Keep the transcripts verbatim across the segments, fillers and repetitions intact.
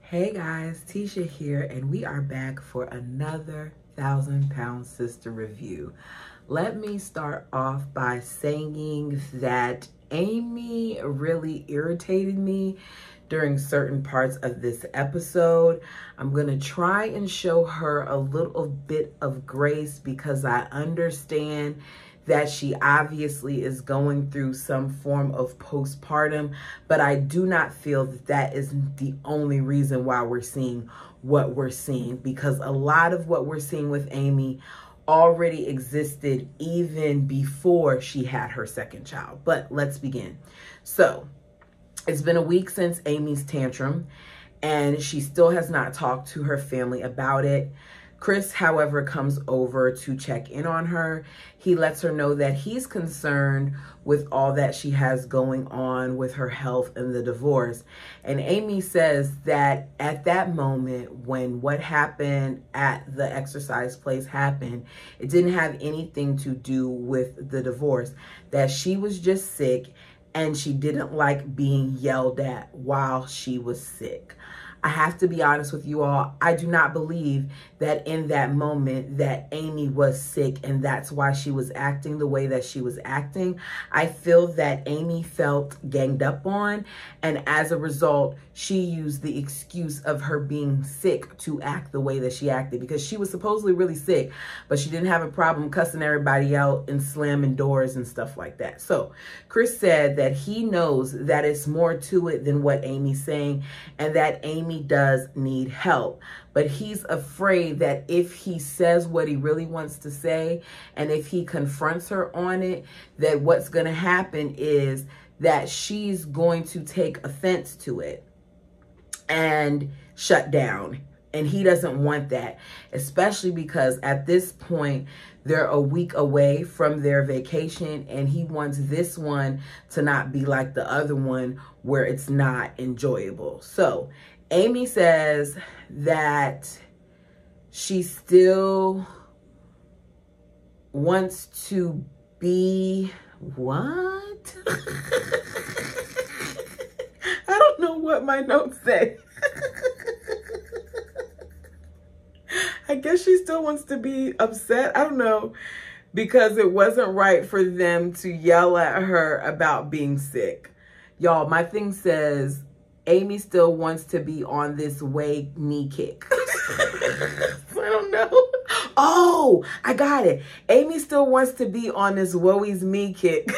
Hey guys, Tisha here, and we are back for another Thousand Pound Sister review. Let me start off by saying that Amy really irritated me during certain parts of this episode. I'm going to try and show her a little bit of grace because I understand that she obviously is going through some form of postpartum, but I do not feel that that is the only reason why we're seeing what we're seeing, because a lot of what we're seeing with Amy already existed even before she had her second child. But let's begin. So it's been a week since Amy's tantrum, and she still has not talked to her family about it. Chris, however, comes over to check in on her. He lets her know that he's concerned with all that she has going on with her health and the divorce. And Amy says that at that moment, when what happened at the exercise place happened, it didn't have anything to do with the divorce, that she was just sick and she didn't like being yelled at while she was sick. I have to be honest with you all. I do not believe that in that moment that Amy was sick and that's why she was acting the way that she was acting. I feel that Amy felt ganged up on, and as a result, she used the excuse of her being sick to act the way that she acted, because she was supposedly really sick, but she didn't have a problem cussing everybody out and slamming doors and stuff like that. So Chris said that he knows that it's more to it than what Amy's saying, and that Amy does need help, but he's afraid that if he says what he really wants to say and if he confronts her on it, that what's going to happen is that she's going to take offense to it and shut down. And he doesn't want that, especially because at this point, they're a week away from their vacation, and he wants this one to not be like the other one where it's not enjoyable. So Amy says that she still wants to be what? I don't know what my notes say. I guess she still wants to be upset. I don't know, because it wasn't right for them to yell at her about being sick. Y'all, my thing says Amy still wants to be on this way me kick. I don't know. Oh, I got it. Amy still wants to be on this woe is me kick.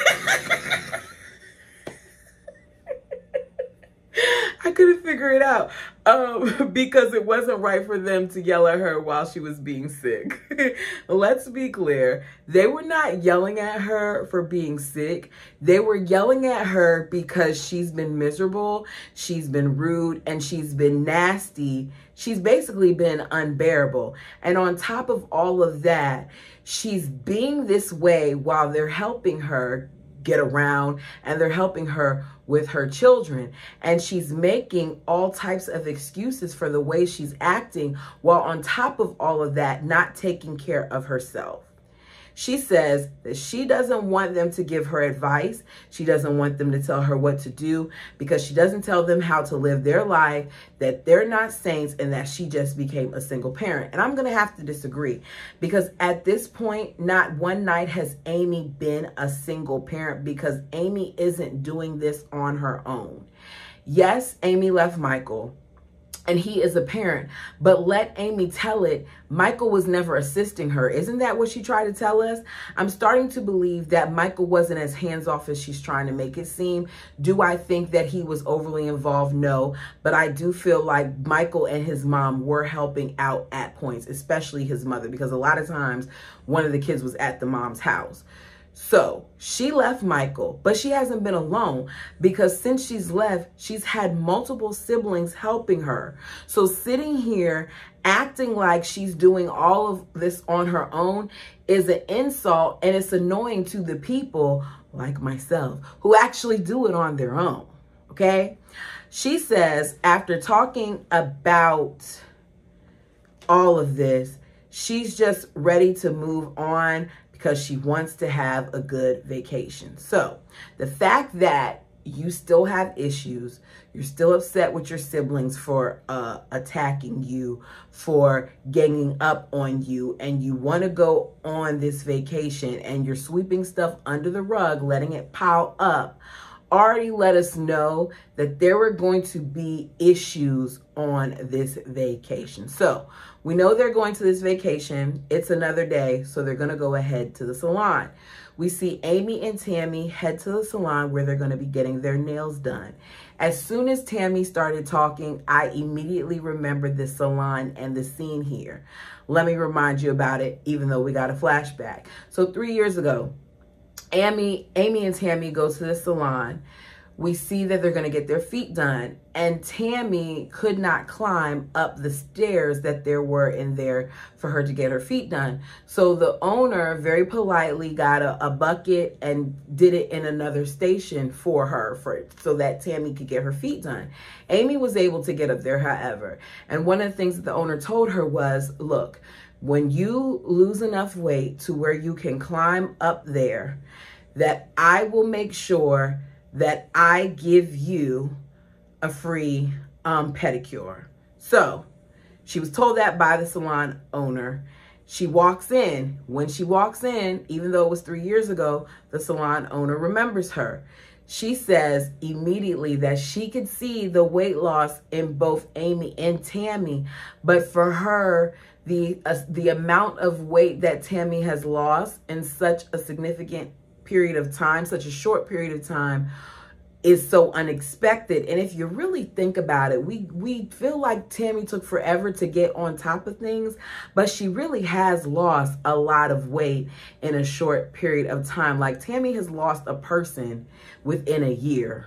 I couldn't figure it out um, because it wasn't right for them to yell at her while she was being sick. Let's be clear. They were not yelling at her for being sick. They were yelling at her because she's been miserable, she's been rude, and she's been nasty. She's basically been unbearable. And on top of all of that, she's being this way while they're helping her get around and they're helping her with her children, and she's making all types of excuses for the way she's acting, while on top of all of that, not taking care of herself. She says that she doesn't want them to give her advice. She doesn't want them to tell her what to do, because she doesn't tell them how to live their life, that they're not saints, and that she just became a single parent. And I'm going to have to disagree, because at this point, not one night has Amy been a single parent, because Amy isn't doing this on her own. Yes, Amy left Michael, and he is a parent, but let Amy tell it, Michael was never assisting her. Isn't that what she tried to tell us? I'm starting to believe that Michael wasn't as hands-off as she's trying to make it seem. Do I think that he was overly involved? No, but I do feel like Michael and his mom were helping out at points, especially his mother, because a lot of times one of the kids was at the mom's house. So she left Michael, but she hasn't been alone, because since she's left, she's had multiple siblings helping her. So sitting here acting like she's doing all of this on her own is an insult, and it's annoying to the people like myself who actually do it on their own. Okay. She says after talking about all of this, she's just ready to move on, because she wants to have a good vacation. So the fact that you still have issues. You're still upset with your siblings for uh, attacking you, for ganging up on you, and you want to go on this vacation and you're sweeping stuff under the rug, letting it pile up, already let us know that there were going to be issues on this vacation. So we know they're going to this vacation. It's another day, so they're going to go ahead to the salon. We see Amy and Tammy head to the salon where they're going to be getting their nails done. As soon as Tammy started talking, I immediately remembered the salon and the scene here. Let me remind you about it, even though we got a flashback. So three years ago, Amy, Amy and Tammy go to the salon. We see that they're going to get their feet done. And Tammy could not climb up the stairs that there were in there for her to get her feet done. So the owner very politely got a, a bucket and did it in another station for her for so that Tammy could get her feet done. Amy was able to get up there, however. And one of the things that the owner told her was, look, when you lose enough weight to where you can climb up there, that I will make sure that I give you a free um, pedicure. So she was told that by the salon owner. She walks in. When she walks in, even though it was three years ago, the salon owner remembers her. She says immediately that she could see the weight loss in both Amy and Tammy, but for her, the uh, the amount of weight that Tammy has lost in such a significant period of time, such a short period of time, is so unexpected. And if you really think about it, we we feel like Tammy took forever to get on top of things, but she really has lost a lot of weight in a short period of time. Like Tammy has lost a person within a year.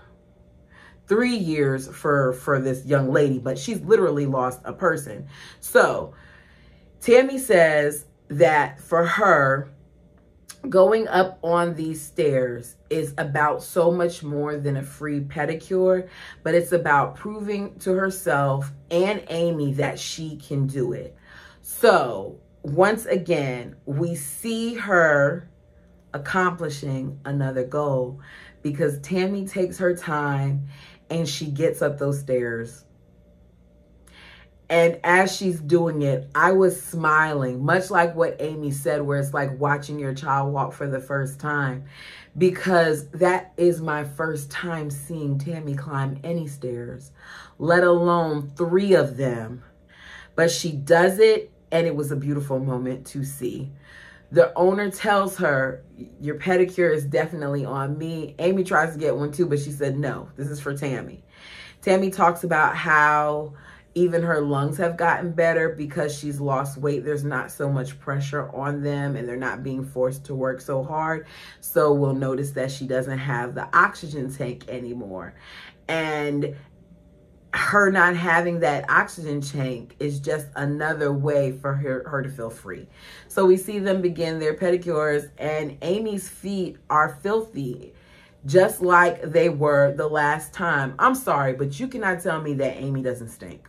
Three years for for this young lady, but she's literally lost a person. So Tammy says that for her, going up on these stairs is about so much more than a free pedicure, but it's about proving to herself and Amy that she can do it. So once again, we see her accomplishing another goal because Tammy takes her time and she gets up those stairs. And as she's doing it, I was smiling, much like what Amy said, where it's like watching your child walk for the first time, because that is my first time seeing Tammy climb any stairs, let alone three of them. But she does it, and it was a beautiful moment to see. The owner tells her, your pedicure is definitely on me. Amy tries to get one too, but she said, no, this is for Tammy. Tammy talks about how even her lungs have gotten better because she's lost weight. There's not so much pressure on them and they're not being forced to work so hard. So we'll notice that she doesn't have the oxygen tank anymore. And her not having that oxygen tank is just another way for her, her to feel free. So we see them begin their pedicures, and Amy's feet are filthy, just like they were the last time. I'm sorry, but you cannot tell me that Amy doesn't stink.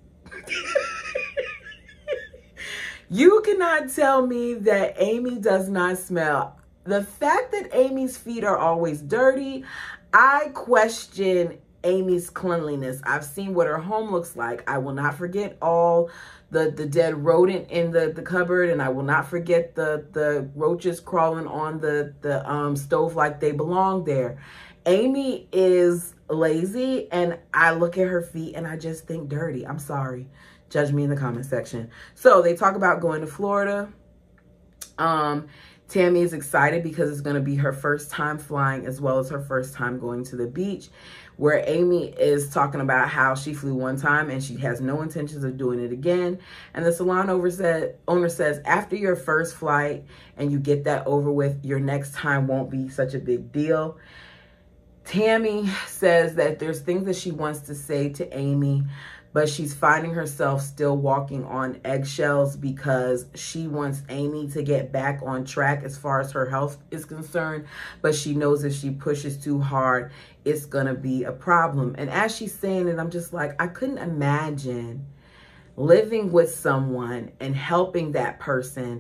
You cannot tell me that Amy does not smell. The fact that Amy's feet are always dirty, I question Amy's cleanliness. I've seen what her home looks like. I will not forget all the, the dead rodent in the, the cupboard, and I will not forget the, the roaches crawling on the, the um, stove like they belong there. Amy is lazy, and I look at her feet and I just think dirty. I'm sorry. Judge me in the comment section. So they talk about going to Florida. Um, Tammy is excited because it's going to be her first time flying, as well as her first time going to the beach, where Amy is talking about how she flew one time and she has no intentions of doing it again. And the salon owner said, owner says, after your first flight and you get that over with, your next time won't be such a big deal. Tammy says that there's things that she wants to say to Amy, but she's finding herself still walking on eggshells because she wants Amy to get back on track as far as her health is concerned. But she knows if she pushes too hard, it's going to be a problem. And as she's saying it, I'm just like, I couldn't imagine living with someone and helping that person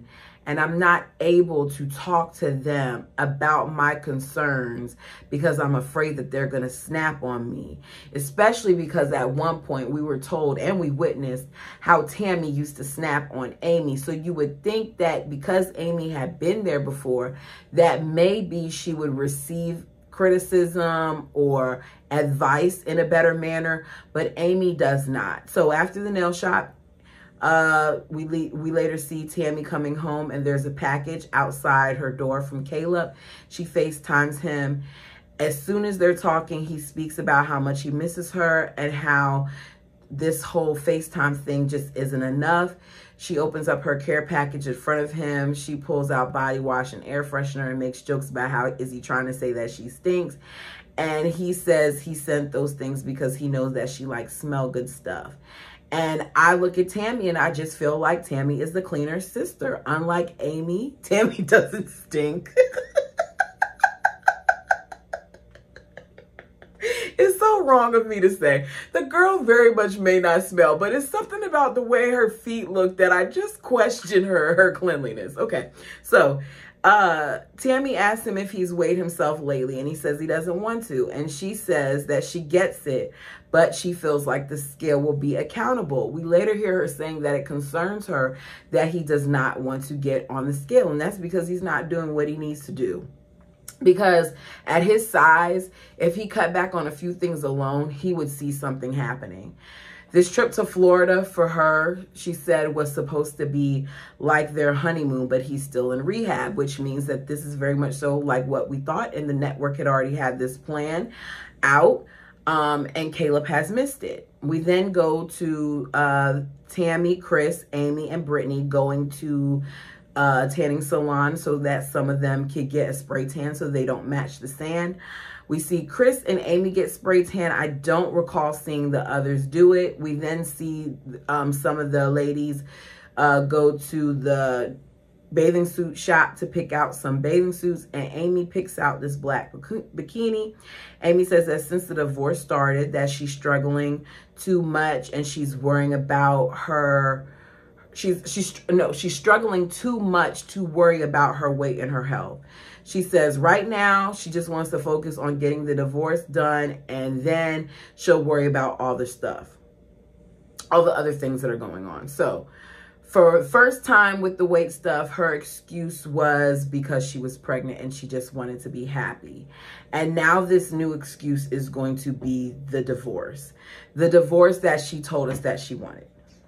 and I'm not able to talk to them about my concerns because I'm afraid that they're going to snap on me. Especially because at one point we were told and we witnessed how Tammy used to snap on Amy. So you would think that because Amy had been there before, that maybe she would receive criticism or advice in a better manner, but Amy does not. So after the nail shop, Uh, we, le we later see Tammy coming home, and there's a package outside her door from Caleb. She FaceTimes him. As soon as they're talking, he speaks about how much he misses her and how this whole FaceTime thing just isn't enough. She opens up her care package in front of him. She pulls out body wash and air freshener and makes jokes about how is he trying to say that she stinks. And he says he sent those things because he knows that she likes smell good stuff. And I look at Tammy and I just feel like Tammy is the cleaner sister. Unlike Amy, Tammy doesn't stink. It's so wrong of me to say. The girl very much may not smell, but it's something about the way her feet look that I just question her, her cleanliness. Okay, so uh, Tammy asks him if he's weighed himself lately, and he says he doesn't want to. And she says that she gets it, but she feels like the scale will be accountable. We later hear her saying that it concerns her that he does not want to get on the scale, and that's because he's not doing what he needs to do. Because at his size, if he cut back on a few things alone, he would see something happening. This trip to Florida for her, she said, was supposed to be like their honeymoon, but he's still in rehab, which means that this is very much so like what we thought, and the network had already had this plan out, um, and Caleb has missed it. We then go to uh, Tammy, Chris, Amy, and Brittany going to uh tanning salon so that some of them could get a spray tan so they don't match the sand. We see Chris and Amy get spray tan. I don't recall seeing the others do it. We then see um some of the ladies uh go to the bathing suit shop to pick out some bathing suits, and Amy picks out this black bikini. Amy says that since the divorce started that she's struggling too much and she's worrying about her She's, she's, no, she's struggling too much to worry about her weight and her health. She says right now, she just wants to focus on getting the divorce done, and then she'll worry about all the stuff, all the other things that are going on. So for the first time with the weight stuff, her excuse was because she was pregnant and she just wanted to be happy. And now this new excuse is going to be the divorce, the divorce that she told us that she wanted.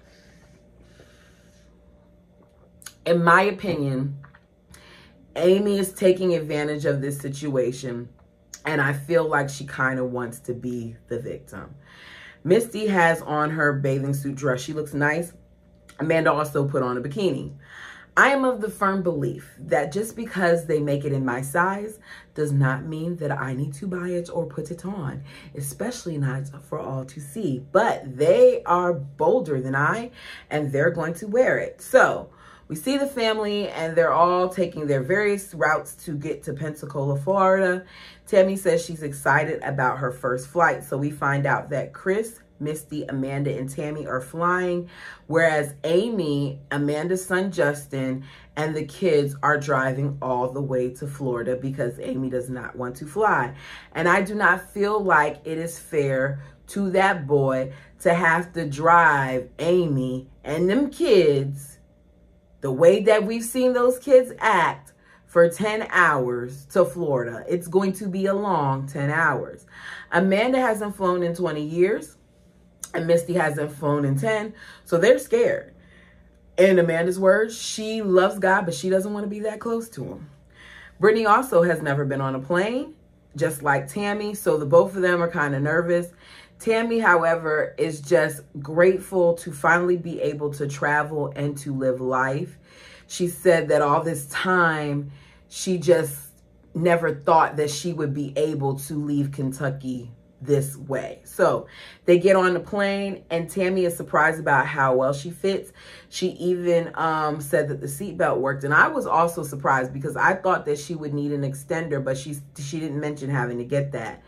In my opinion, Amy is taking advantage of this situation, and I feel like she kind of wants to be the victim. Misty has on her bathing suit dress. She looks nice. Amanda also put on a bikini. I am of the firm belief that just because they make it in my size does not mean that I need to buy it or put it on, especially not for all to see. But they are bolder than I, and they're going to wear it. So we see the family, and they're all taking their various routes to get to Pensacola, Florida. Tammy says she's excited about her first flight. So we find out that Chris, Misty, Amanda, and Tammy are flying, whereas Amy, Amanda's son Justin, and the kids are driving all the way to Florida because Amy does not want to fly. And I do not feel like it is fair to that boy to have to drive Amy and them kids the way that we've seen those kids act for ten hours to Florida. It's going to be a long ten hours. Amanda hasn't flown in twenty years, and Misty hasn't flown in ten, so they're scared. In Amanda's words, she loves God, but she doesn't want to be that close to him. Brittany also has never been on a plane, just like Tammy, so the both of them are kind of nervous. Tammy, however, is just grateful to finally be able to travel and to live life. She said that all this time, she just never thought that she would be able to leave Kentucky this way. So they get on the plane, and Tammy is surprised about how well she fits. She even um, said that the seatbelt worked. And I was also surprised because I thought that she would need an extender, but she, she didn't mention having to get that.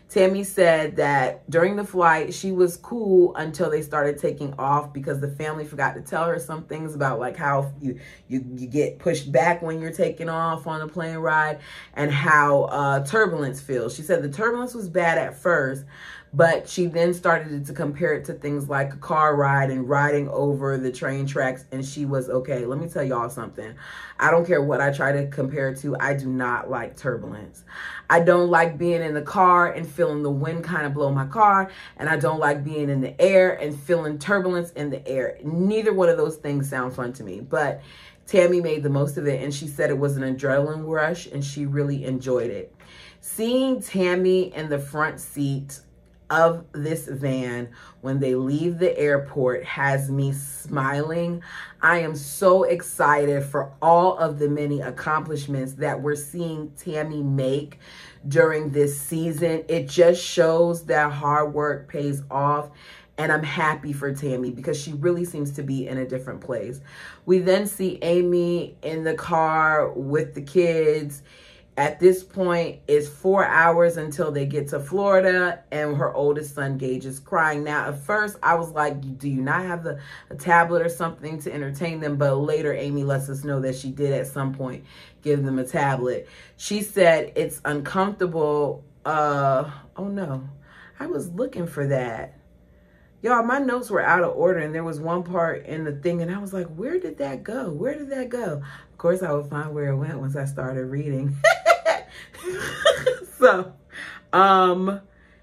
Tammy said that during the flight, she was cool until they started taking off because the family forgot to tell her some things about like how you, you, you get pushed back when you're taking off on a plane ride and how uh, turbulence feels. She said the turbulence was bad at first, but she then started to compare it to things like a car ride and riding over the train tracks, and she was okay. Let me tell y'all something. I don't care what I try to compare it to. I do not like turbulence. I don't like being in the car and feeling the wind kind of blow my car, and I don't like being in the air and feeling turbulence in the air. Neither one of those things sound fun to me, but Tammy made the most of it, and she said it was an adrenaline rush, and she really enjoyed it. Seeing Tammy in the front seat of this van when they leave the airport has me smiling. I am so excited for all of the many accomplishments that we're seeing Tammy make during this season. It just shows that hard work pays off, and I'm happy for Tammy because she really seems to be in a different place. We then see Amy in the car with the kids. At this point, it's four hours until they get to Florida, and her oldest son, Gage, is crying. Now, at first, I was like, do you not have the, a tablet or something to entertain them? But later, Amy lets us know that she did at some point give them a tablet. She said it's uncomfortable. Uh, oh, no. I was looking for that. Y'all, my notes were out of order, and there was one part in the thing, and I was like, where did that go? Where did that go? Of course, I would find where it went once I started reading. So, um,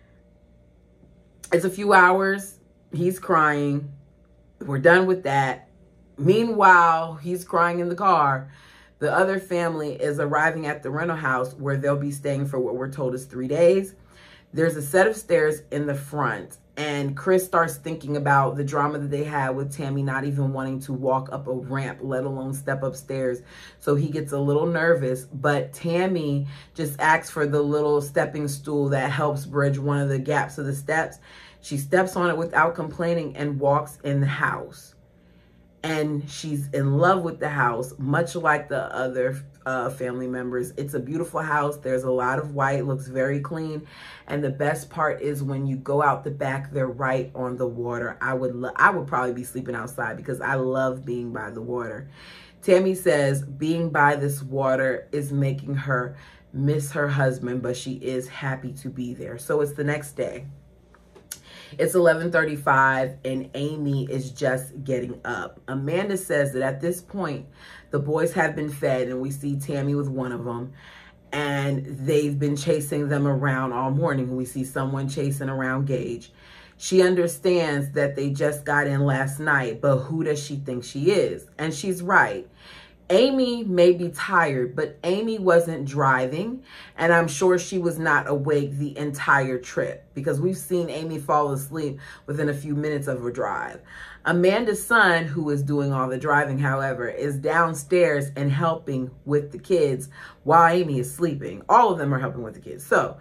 it's a few hours. He's crying. We're done with that. Meanwhile, he's crying in the car. The other family is arriving at the rental house where they'll be staying for what we're told is three days. There's a set of stairs in the front, and Chris starts thinking about the drama that they had with Tammy not even wanting to walk up a ramp, let alone step upstairs. So he gets a little nervous, but Tammy just asks for the little stepping stool that helps bridge one of the gaps of the steps. She steps on it without complaining and walks in the house. And she's in love with the house, much like the other uh, family members. It's a beautiful house. There's a lot of white, looks very clean. And the best part is when you go out the back, they're right on the water. I would, lo I would probably be sleeping outside because I love being by the water. Tammy says being by this water is making her miss her husband, but she is happy to be there. So it's the next day. It's eleven thirty-five and Amy is just getting up. Amanda says that at this point, the boys have been fed, and we see Tammy with one of them, and they've been chasing them around all morning. We see someone chasing around Gage. She understands that they just got in last night, but who does she think she is? And she's right. Amy may be tired, but Amy wasn't driving, and I'm sure she was not awake the entire trip because we've seen Amy fall asleep within a few minutes of her drive. Amanda's son, who is doing all the driving, however, is downstairs and helping with the kids while Amy is sleeping. All of them are helping with the kids. So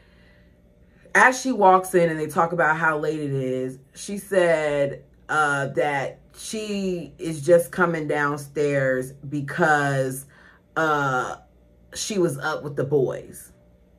as she walks in and they talk about how late it is, she said uh, that she is just coming downstairs because uh, she was up with the boys.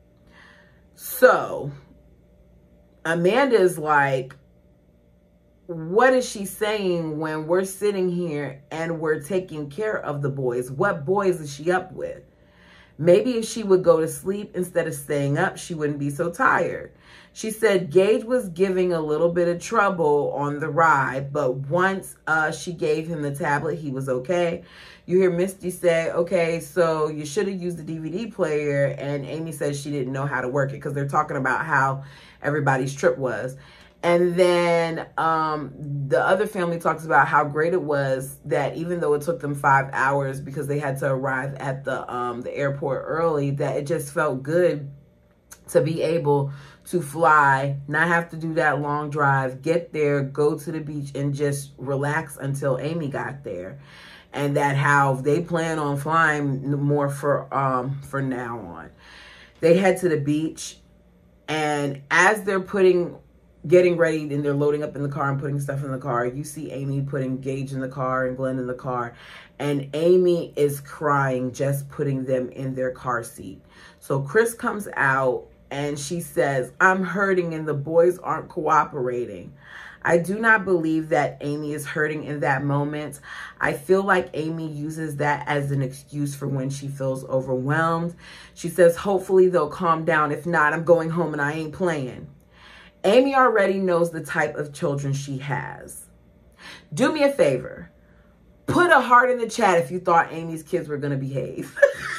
So Amanda is like, what is she saying when we're sitting here and we're taking care of the boys? What boys is she up with? Maybe if she would go to sleep instead of staying up, she wouldn't be so tired. She said Gage was giving a little bit of trouble on the ride, but once uh, she gave him the tablet, he was okay. You hear Misty say, okay, so you should have used the D V D player, and Amy says she didn't know how to work it because they're talking about how everybody's trip was. And then um, the other family talks about how great it was that even though it took them five hours because they had to arrive at the um, the airport early, that it just felt good to be able to fly, not have to do that long drive, get there, go to the beach, and just relax until Amy got there. And that how they plan on flying more for um, for now on. They head to the beach, and as they're putting... getting ready and they're loading up in the car and putting stuff in the car, you see Amy putting Gage in the car and Glenn in the car, and Amy is crying just putting them in their car seat. So Chris comes out and she says, I'm hurting and the boys aren't cooperating. I do not believe that Amy is hurting in that moment. I feel like Amy uses that as an excuse for when she feels overwhelmed. She says, hopefully they'll calm down. If not, I'm going home and I ain't playing. Amy already knows the type of children she has. Do me a favor. Put a heart in the chat if you thought Amy's kids were going to behave.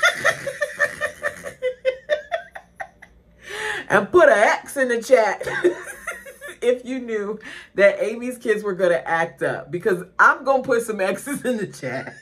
And put an X in the chat if you knew that Amy's kids were going to act up. Because I'm going to put some X's in the chat.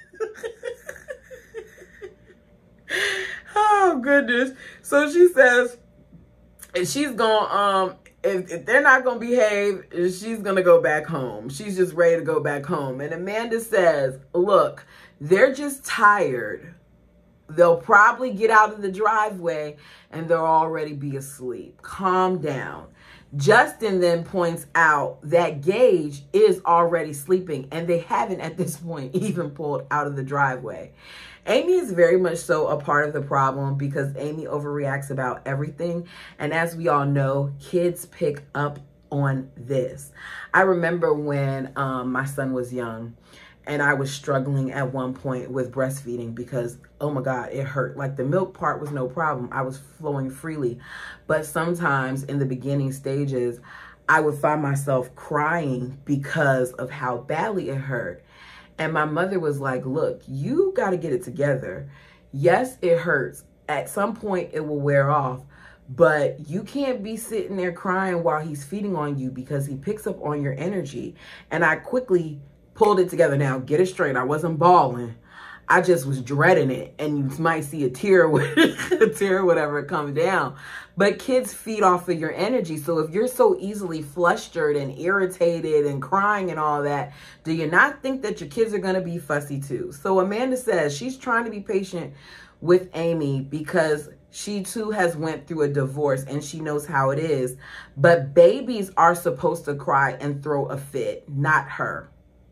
Oh, goodness. So she says, and she's going to, um, if, if they're not going to behave, she's going to go back home. She's just ready to go back home. And Amanda says, look, they're just tired. They'll probably get out of the driveway and they'll already be asleep. Calm down. Justin then points out that Gage is already sleeping and they haven't at this point even pulled out of the driveway. Amy is very much so a part of the problem because Amy overreacts about everything. And as we all know, kids pick up on this. I remember when um, my son was young and I was struggling at one point with breastfeeding because, oh my God, it hurt. Like the milk part was no problem. I was flowing freely. But sometimes in the beginning stages, I would find myself crying because of how badly it hurt. And my mother was like, look, you got to get it together. Yes, it hurts. At some point, it will wear off. But you can't be sitting there crying while he's feeding on you because he picks up on your energy. And I quickly pulled it together. Now, get it straight. I wasn't bawling. I just was dreading it. And you might see a tear, a tear or whatever come down. But kids feed off of your energy. So if you're so easily flustered and irritated and crying and all that, do you not think that your kids are going to be fussy too? So Amanda says she's trying to be patient with Amy because she too has went through a divorce and she knows how it is. But babies are supposed to cry and throw a fit, not her.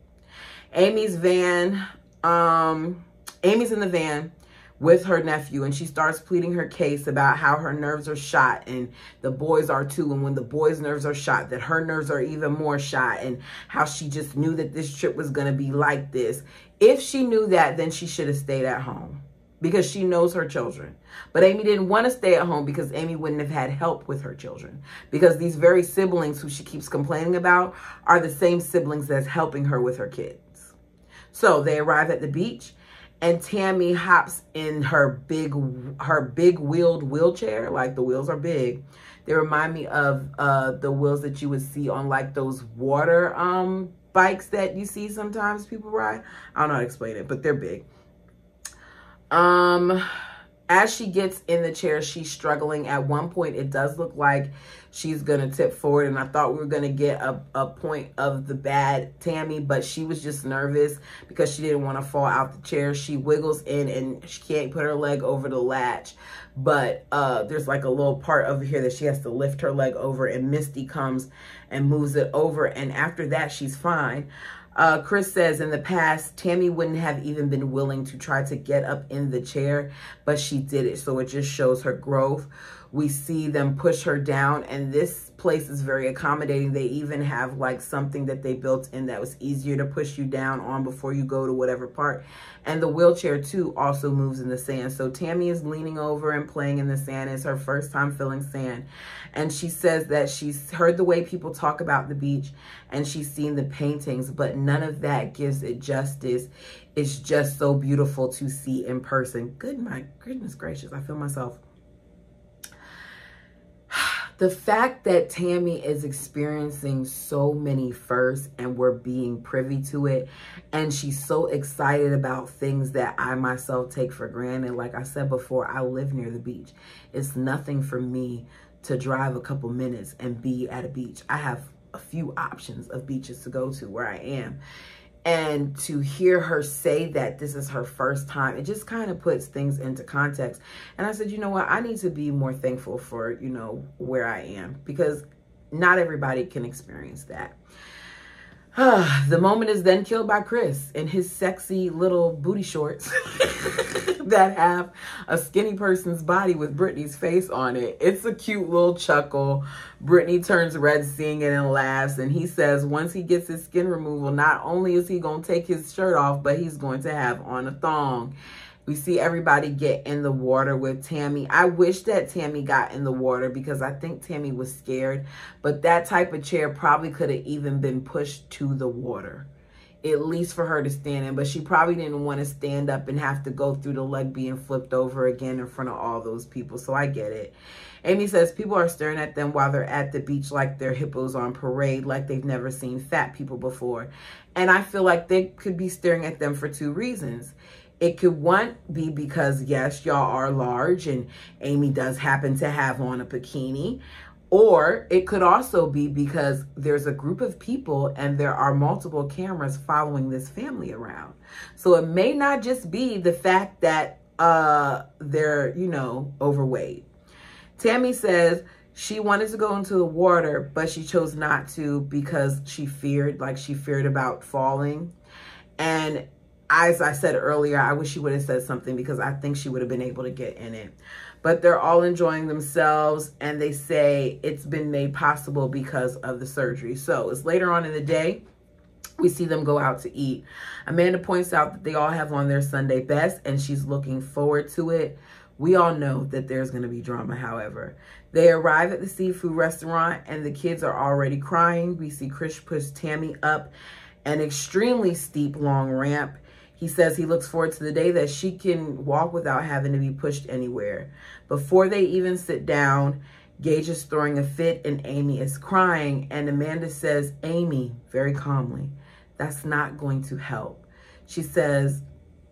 Amy's van, um, Amy's in the van with her nephew and she starts pleading her case about how her nerves are shot and the boys are too. And when the boys' nerves are shot, that her nerves are even more shot and how she just knew that this trip was going to be like this. If she knew that, then she should have stayed at home because she knows her children. But Amy didn't want to stay at home because Amy wouldn't have had help with her children because these very siblings who she keeps complaining about are the same siblings that's helping her with her kids. So they arrive at the beach and Tammy hops in her big, her big wheeled wheelchair. Like the wheels are big. They remind me of uh, the wheels that you would see on like those water um, bikes that you see sometimes people ride. I don't know how to explain it, but they're big. Um, as she gets in the chair, she's struggling. At one point, it does look like she's going to tip forward. And I thought we were going to get a, a point of the bad Tammy, but she was just nervous because she didn't want to fall out the chair. She wiggles in and she can't put her leg over the latch. But uh, there's like a little part over here that she has to lift her leg over and Misty comes and moves it over. And after that, she's fine. Uh, Chris says in the past, Tammy wouldn't have even been willing to try to get up in the chair, but she did it. So it just shows her growth. We see them push her down and this place is very accommodating. They even have like something that they built in that was easier to push you down on before you go to whatever part. And the wheelchair too also moves in the sand. So Tammy is leaning over and playing in the sand. It's her first time feeling sand. And she says that she's heard the way people talk about the beach and she's seen the paintings, but none of that gives it justice. It's just so beautiful to see in person. Good, my goodness gracious, I feel myself. The fact that Tammy is experiencing so many firsts and we're being privy to it, and she's so excited about things that I myself take for granted. Like I said before, I live near the beach. It's nothing for me to drive a couple minutes and be at a beach. I have a few options of beaches to go to where I am. And to hear her say that this is her first time, it just kind of puts things into context. And I said, you know what? I need to be more thankful for, you know, where I am because not everybody can experience that. The moment is then killed by Chris in his sexy little booty shorts that have a skinny person's body with Brittany's face on it. It's a cute little chuckle. Brittany turns red seeing it and laughs, and he says once he gets his skin removal, not only is he going to take his shirt off, but he's going to have on a thong. We see everybody get in the water with Tammy. I wish that Tammy got in the water because I think Tammy was scared. But that type of chair probably could have even been pushed to the water, at least for her to stand in. But she probably didn't want to stand up and have to go through the leg being flipped over again in front of all those people. So I get it. Amy says people are staring at them while they're at the beach like they're hippos on parade, like they've never seen fat people before. And I feel like they could be staring at them for two reasons. It could, one, be because, yes, y'all are large and Amy does happen to have on a bikini. Or it could also be because there's a group of people and there are multiple cameras following this family around. So it may not just be the fact that uh, they're, you know, overweight. Tammy says she wanted to go into the water, but she chose not to because she feared, like she feared about falling. And as I said earlier, I wish she would have said something because I think she would have been able to get in it. But they're all enjoying themselves, and they say it's been made possible because of the surgery. So it's later on in the day. We see them go out to eat. Amanda points out that they all have on their Sunday best, and she's looking forward to it. We all know that there's going to be drama, however. They arrive at the seafood restaurant, and the kids are already crying. We see Chris push Tammy up an extremely steep, long ramp. He says he looks forward to the day that she can walk without having to be pushed anywhere. Before they even sit down, Gage is throwing a fit and Amy is crying. And Amanda says, Amy, very calmly, that's not going to help. She says,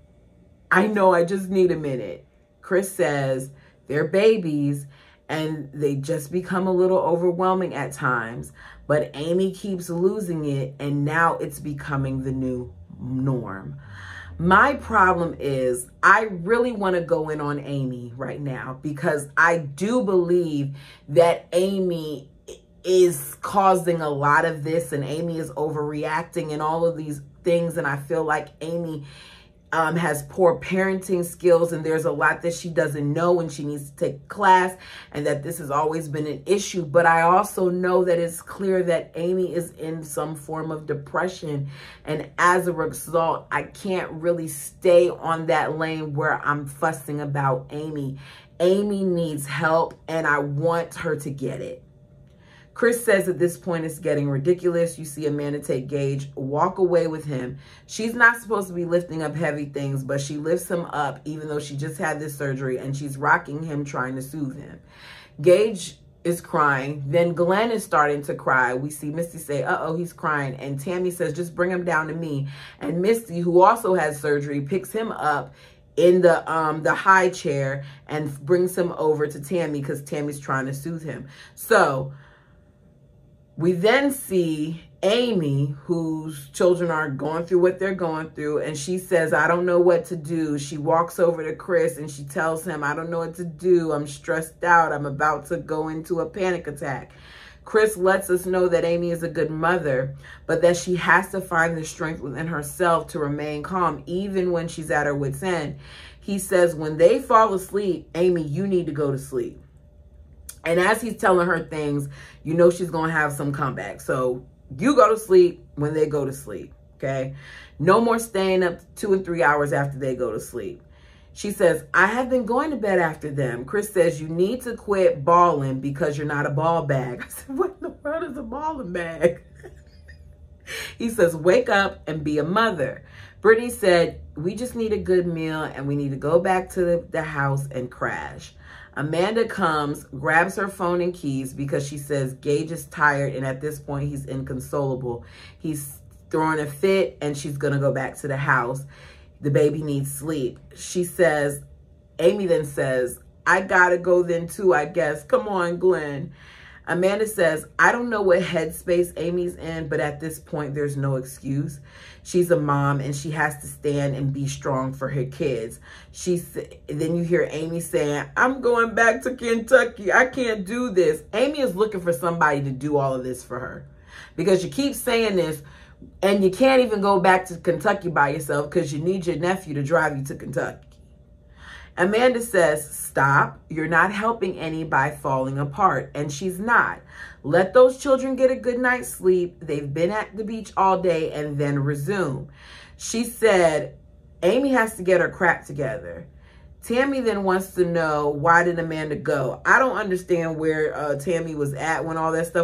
I know, I just need a minute. Chris says they're babies and they just become a little overwhelming at times. But Amy keeps losing it and now it's becoming the new norm. My problem is I really want to go in on Amy right now because I do believe that Amy is causing a lot of this and Amy is overreacting and all of these things. And I feel like Amy um, has poor parenting skills and there's a lot that she doesn't know and she needs to take class and that this has always been an issue. But I also know that it's clear that Amy is in some form of depression. And as a result, I can't really stay on that lane where I'm fussing about Amy. Amy needs help and I want her to get it. Chris says at this point it's getting ridiculous. You see Amanda take Gage, walk away with him. She's not supposed to be lifting up heavy things, but she lifts him up even though she just had this surgery and she's rocking him, trying to soothe him. Gage is crying. Then Glenn is starting to cry. We see Misty say, uh-oh, he's crying. And Tammy says, just bring him down to me. And Misty, who also has surgery, picks him up in the um the high chair and brings him over to Tammy because Tammy's trying to soothe him. So we then see Amy, whose children are going through what they're going through, and she says, I don't know what to do. She walks over to Chris and she tells him, I don't know what to do. I'm stressed out. I'm about to go into a panic attack. Chris lets us know that Amy is a good mother, but that she has to find the strength within herself to remain calm, even when she's at her wit's end. He says, when they fall asleep, Amy, you need to go to sleep. And as he's telling her things, you know she's going to have some comeback. So you go to sleep when they go to sleep, okay? No more staying up two and three hours after they go to sleep. She says, I have been going to bed after them. Chris says, you need to quit balling because you're not a ball bag. I said, what in the world is a balling bag? He says, wake up and be a mother. Brittany said, we just need a good meal and we need to go back to the, the house and crash. Amanda comes, grabs her phone and keys because she says Gage is tired and at this point he's inconsolable. He's throwing a fit and she's going to go back to the house. The baby needs sleep. She says, Amy then says, I got to go then too, I guess. Come on, Glenn. Amanda says, I don't know what headspace Amy's in, but at this point, there's no excuse. She's a mom and she has to stand and be strong for her kids. She's, then you hear Amy saying, I'm going back to Kentucky. I can't do this. Amy is looking for somebody to do all of this for her because she keeps saying this. And you can't even go back to Kentucky by yourself because you need your nephew to drive you to Kentucky. Amanda says, stop. You're not helping Annie by falling apart. And she's not. Let those children get a good night's sleep. They've been at the beach all day, and then resume. She said, Amy has to get her crap together. Tammy then wants to know, why did Amanda go? I don't understand where uh, Tammy was at when all that stuff